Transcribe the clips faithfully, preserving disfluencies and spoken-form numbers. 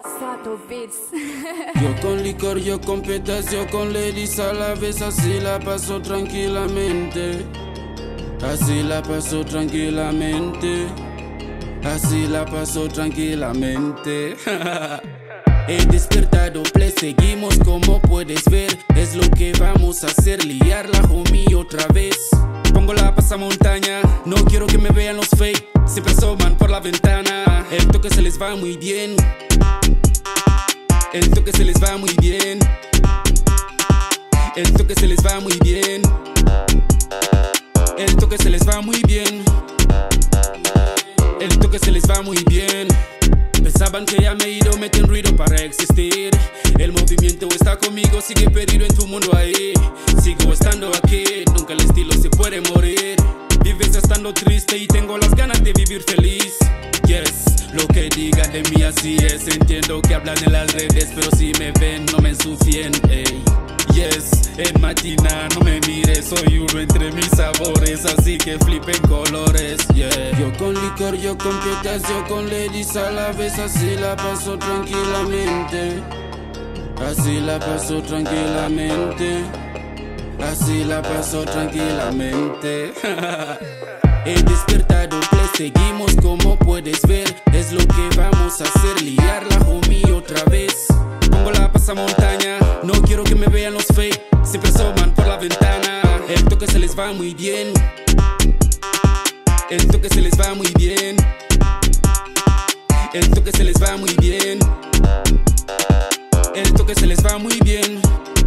Sato Beats. Yo con licor, yo con petas, yo con ladies a la vez, así la paso tranquilamente. Así la paso tranquilamente. Así la paso tranquilamente. He despertado, play, seguimos como puedes ver. Es lo que vamos a hacer, liar la homie otra vez. Pongo la pasamontaña, no quiero que me vean los fake. Siempre asoman por la ventana. El toque se les va muy bien. El toque se les va muy bien. El toque se les va muy bien. El toque se les va muy bien. El toque se les va muy bien. Pensaban que ya me he ido, meten ruido para existir. El movimiento está conmigo, sigue perdido en tu mundo ahí. Sigo estando aquí, nunca el estilo se puede morir. Vives estando triste y tengo las ganas de vivir feliz. Yes, lo que digan de mí así es. Entiendo que hablan en las redes, pero si me ven no me ensucien, ey. Yes, en matina no me mires, soy uno entre mis sabores, así que flipen colores, yeah. Yo con licor, yo con pietas, yo con ladies a la vez, así la paso tranquilamente. Así la paso tranquilamente. Así la paso tranquilamente. He despertado, play, seguimos como puedes ver. Es lo que vamos a hacer, liar la homie otra vez. Pongo la pasamontaña, no quiero que me vean los fake. Siempre asoman por la ventana. El toque se les va muy bien. El toque se les va muy bien. El toque se les va muy bien. El toque se les va muy bien.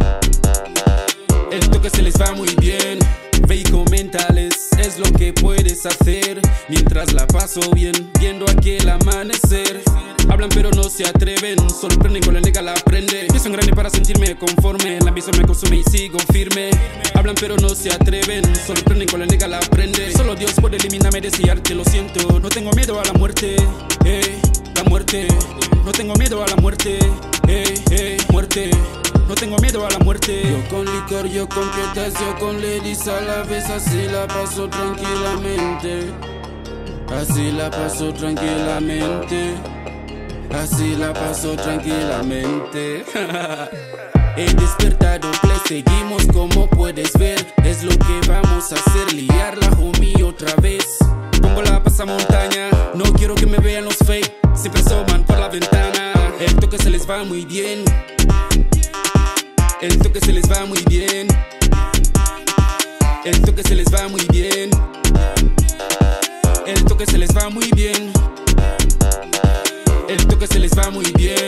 El toque se les va muy bien. Ve y coméntales, es lo que puedes hacer mientras la paso bien, viendo aquel amanecer. Hablan pero no se atreven, solo prenden con la nega la prende. Pienso en grande para sentirme conforme, la ambición me consume y sigo firme. Hablan pero no se atreven, solo prenden con la nega la prende. Solo Dios puede eliminarme, desearte, lo siento. No tengo miedo a la muerte, eh, la muerte. No tengo miedo a la muerte, eh, eh, muerte. No tengo miedo a la muerte. Yo con licor, yo con pietas, yo con ladies a la vez, así la paso tranquilamente. Así la paso tranquilamente. Así la paso tranquilamente. He despertado, play, seguimos como puedes ver. Es lo que vamos a hacer, liar la homie otra vez. Pongo la pasamontaña, no quiero que me vean los fake. Siempre asoman por la ventana. El toque se les va muy bien. El toque se les va muy bien. El toque se les va muy bien. El toque se les va muy bien. El toque se les va muy bien.